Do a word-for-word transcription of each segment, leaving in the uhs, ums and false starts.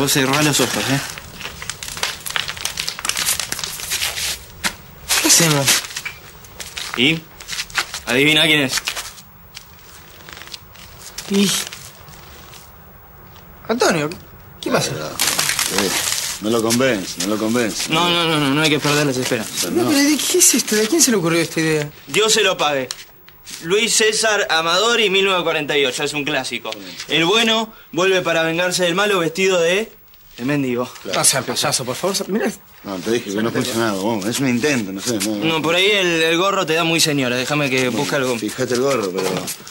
vos cerrás los ojos, ¿eh? ¿Qué hacemos? ¿Y? Adivina quién es. Y... Antonio, ¿qué pasa? Eh, no lo convence, no lo convence. No, no, no, no, no hay que perder las esperanzas. No, pero ¿de qué es esto? ¿De quién se le ocurrió esta idea? Dios se lo pague. Luis César Amadori, mil novecientos cuarenta y ocho, es un clásico. El bueno vuelve para vengarse del malo vestido de... de mendigo. Claro. No sea payaso, por favor. Mirá. No, te dije que no funcionaba. Vos, es un intento, no sé. No, No, por ahí el, el gorro te da muy señora. Déjame que bueno, busque algo. Fíjate el gorro, pero...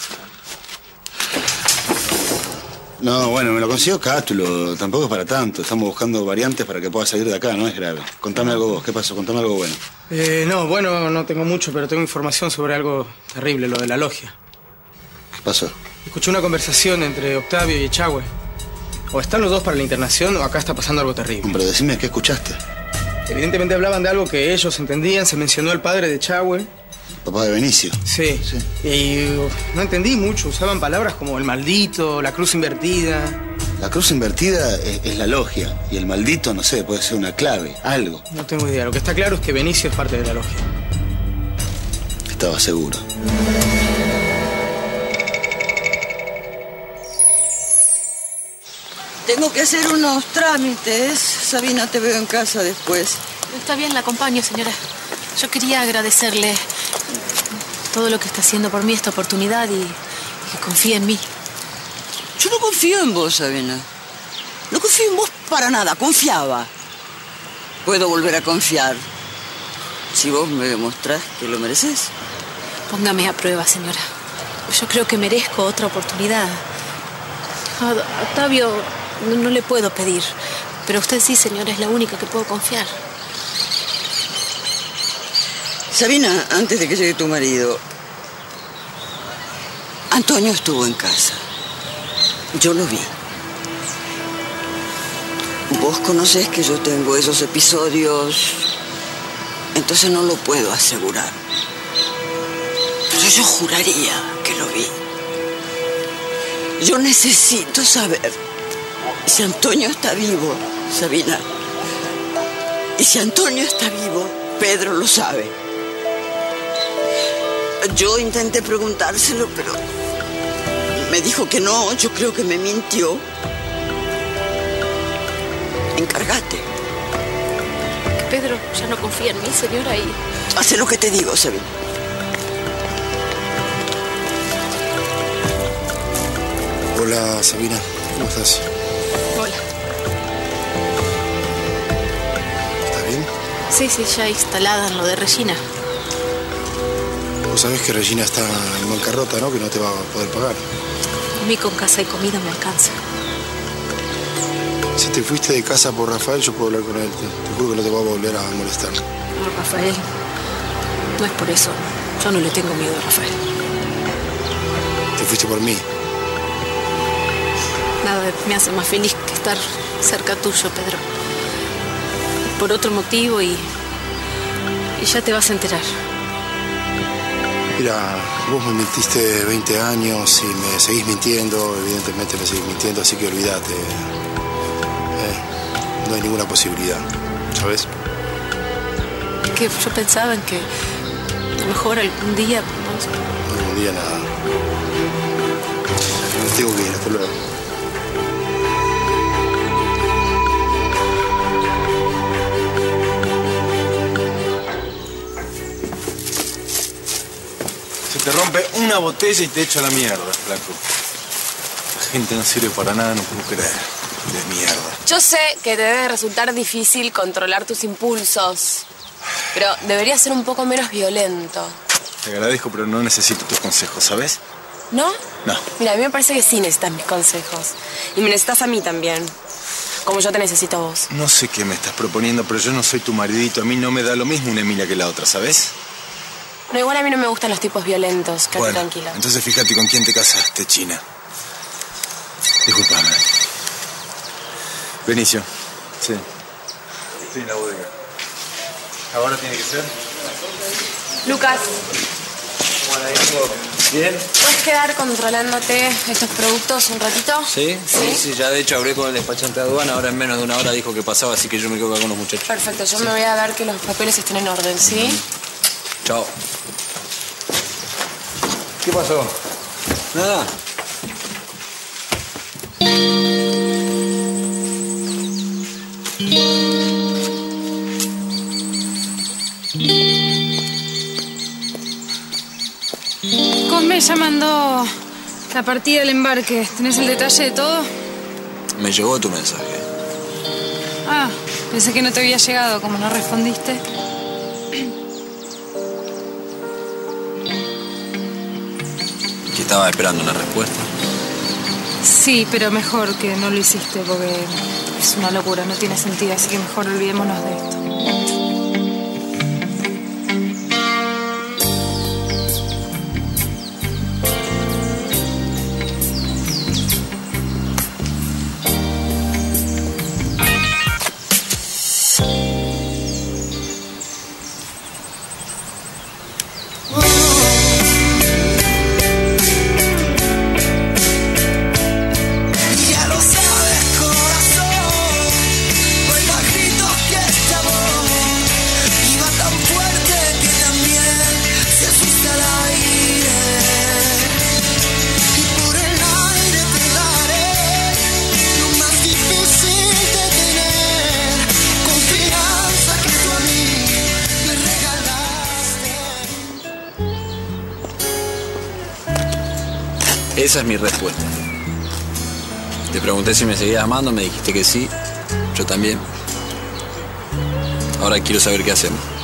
No, bueno, me lo consigo Cátulo. Tampoco es para tanto. Estamos buscando variantes para que pueda salir de acá. No es grave. Contame algo vos. ¿Qué pasó? Contame algo bueno. Eh, no, bueno, no tengo mucho, pero tengo información sobre algo terrible, lo de la logia. ¿Qué pasó? Escuché una conversación entre Octavio y Echagüe. O están los dos para la internación o acá está pasando algo terrible. Pero decime, ¿qué escuchaste? Evidentemente hablaban de algo que ellos entendían. Se mencionó el padre de Echagüe. Papá de Benicio. Sí. Sí. Y uh, no entendí mucho. Usaban palabras como el maldito, la cruz invertida. La cruz invertida es, es la logia. Y el maldito, no sé, puede ser una clave, algo. No tengo idea. Lo que está claro es que Benicio es parte de la logia. Estaba seguro. Tengo que hacer unos trámites. Sabina, te veo en casa después. Está bien, la acompaño, señora. Yo quería agradecerle todo lo que está haciendo por mí, esta oportunidad, y, y que confíe en mí. Yo no confío en vos, Sabina. No confío en vos para nada. Confiaba. Puedo volver a confiar si vos me demostrás que lo mereces. Póngame a prueba, señora. Yo creo que merezco otra oportunidad. A Octavio no, no le puedo pedir, pero usted sí, señora, es la única que puedo confiar. Sabina, antes de que llegue tu marido, Antonio estuvo en casa. Yo lo vi. Vos conocés que yo tengo esos episodios, entonces no lo puedo asegurar. Pero yo juraría que lo vi. Yo necesito saber si Antonio está vivo, Sabina. Y si Antonio está vivo, Pedro lo sabe. Yo intenté preguntárselo, pero me dijo que no. Yo creo que me mintió. Encárgate. Pedro ya no confía en mí, señora, y... Hace lo que te digo, Sabina. Hola, Sabina. ¿Cómo estás? Hola. ¿Estás bien? Sí, sí, ya instalada en lo de Regina. Vos sabés que Regina está en bancarrota, ¿no? Que no te va a poder pagar. A mí con casa y comida me alcanza. Si te fuiste de casa por Rafael, yo puedo hablar con él. Te, te juro que no te voy a volver a molestar. No, Rafael, no es por eso. Yo no le tengo miedo a Rafael. Te fuiste por mí. Nada me hace más feliz que estar cerca tuyo, Pedro. Por otro motivo y... y ya te vas a enterar. Mira, vos me mentiste veinte años y me seguís mintiendo. Evidentemente me seguís mintiendo, así que olvídate. Eh, no hay ninguna posibilidad, ¿sabes? Que yo pensaba en que a lo mejor algún día... ¿no? Algún día nada. Me tengo que ir, hasta luego. Te rompe una botella y te echa la mierda, flaco. La gente no sirve para nada, no puedo creer. De mierda. Yo sé que te debe resultar difícil controlar tus impulsos, pero deberías ser un poco menos violento. Te agradezco, pero no necesito tus consejos, ¿sabes? ¿No? No. Mira, a mí me parece que sí necesitas mis consejos. Y me necesitas a mí también. Como yo te necesito a vos. No sé qué me estás proponiendo, pero yo no soy tu maridito. A mí no me da lo mismo una Emilia que la otra, ¿sabes? No, igual a mí no me gustan los tipos violentos. Quédate Bueno, tranquila. entonces fíjate con quién te casaste, China. Disculpame. Benicio. Sí. Sí, la bodega. ¿Ahora tiene que ser? Lucas. ¿Bien? ¿Puedes quedar controlándote estos productos un ratito? ¿Sí? Sí, sí, ya de hecho hablé con el despachante de aduana, ahora en menos de una hora dijo que pasaba, así que yo me quedo acá con los muchachos. Perfecto, yo sí. me voy a ver que los papeles estén en orden, ¿sí? Mm. Chao. ¿Qué pasó? Nada. Cosme ya mandó la partida del embarque. ¿Tenés el detalle de todo? Me llegó tu mensaje. Ah, pensé que no te había llegado, como no respondiste. Que estaba esperando una respuesta. Sí, pero mejor que no lo hiciste porque es una locura, no tiene sentido, así que mejor olvidémonos de esto. Esa es mi respuesta. Te pregunté si me seguías amando, me dijiste que sí. Yo también. Ahora quiero saber qué hacemos.